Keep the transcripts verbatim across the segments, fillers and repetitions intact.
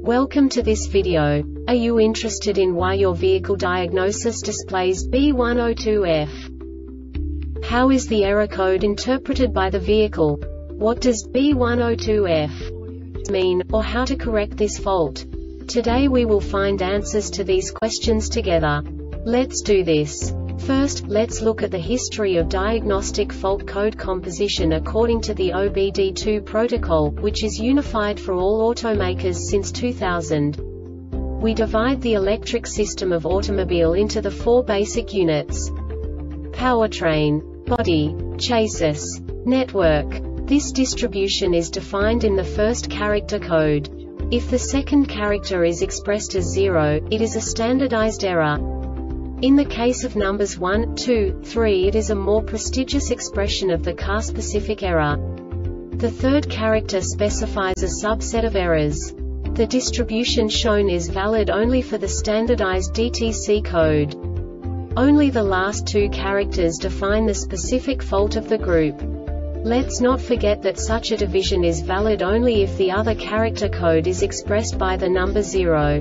Welcome to this video. Are you interested in why your vehicle diagnosis displays B one zero two F? How is the error code interpreted by the vehicle? What does B one zero two F mean, or how to correct this fault? Today we will find answers to these questions together. Let's do this. First, let's look at the history of diagnostic fault code composition according to the O B D two protocol, which is unified for all automakers since two thousand. We divide the electric system of automobile into the four basic units: powertrain, body, chassis, network. This distribution is defined in the first character code. If the second character is expressed as zero, it is a standardized error. In the case of numbers one, two, three, it is a more prestigious expression of the car-specific error. The third character specifies a subset of errors. The distribution shown is valid only for the standardized D T C code. Only the last two characters define the specific fault of the group. Let's not forget that such a division is valid only if the other character code is expressed by the number zero.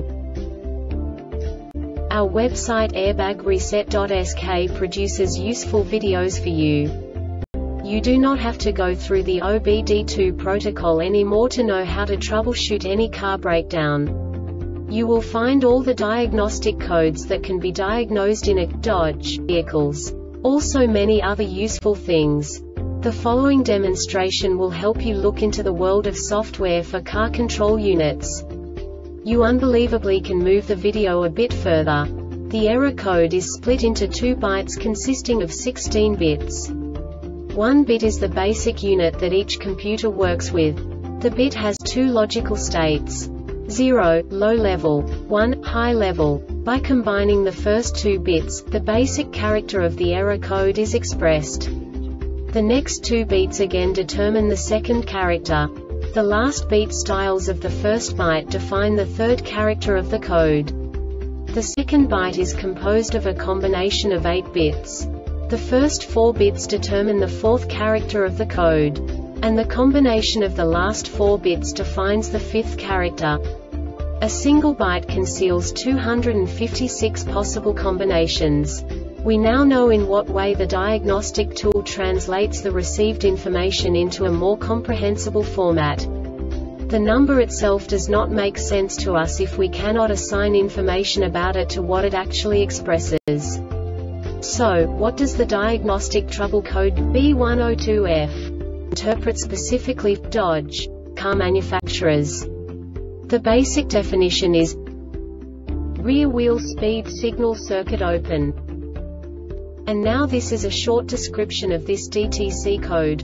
Our website airbag reset dot S K produces useful videos for you. You do not have to go through the O B D two protocol anymore to know how to troubleshoot any car breakdown. You will find all the diagnostic codes that can be diagnosed in a Dodge vehicles. Also many other useful things. The following demonstration will help you look into the world of software for car control units. You unbelievably can move the video a bit further. The error code is split into two bytes consisting of sixteen bits. One bit is the basic unit that each computer works with. The bit has two logical states: zero, low level, one, high level. By combining the first two bits, the basic character of the error code is expressed. The next two beats again determine the second character. The last beat styles of the first byte define the third character of the code. The second byte is composed of a combination of eight bits. The first four bits determine the fourth character of the code. And the combination of the last four bits defines the fifth character. A single byte conceals two hundred fifty-six possible combinations. We now know in what way the diagnostic tool translates the received information into a more comprehensible format. The number itself does not make sense to us if we cannot assign information about it to what it actually expresses. So, what does the diagnostic trouble code B one zero two F interpret specifically for Dodge car manufacturers? The basic definition is rear wheel speed signal circuit open. And now this is a short description of this D T C code.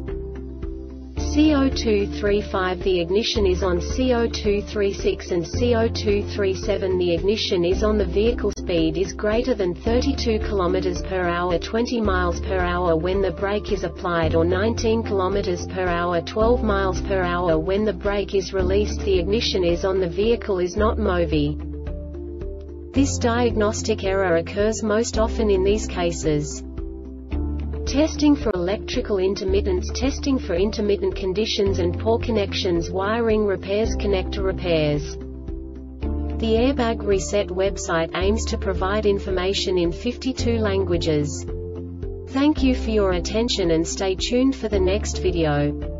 C zero two three five The ignition is on, C zero two three six and C zero two three seven The ignition is on. The vehicle speed is greater than thirty-two kilometers per hour, twenty miles per hour when the brake is applied, or nineteen kilometers per hour, twelve miles per hour when the brake is released. The ignition is on. The vehicle is not moving. This diagnostic error occurs most often in these cases: testing for electrical intermittence, testing for intermittent conditions and poor connections, wiring repairs, connector repairs. The Airbag Reset website aims to provide information in fifty-two languages. Thank you for your attention and stay tuned for the next video.